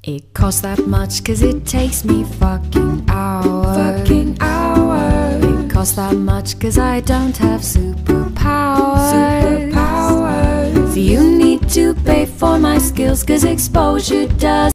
It costs that much cause it takes me fucking hours. It costs that much cause I don't have superpowers. So you need to pay for my skills cause exposure does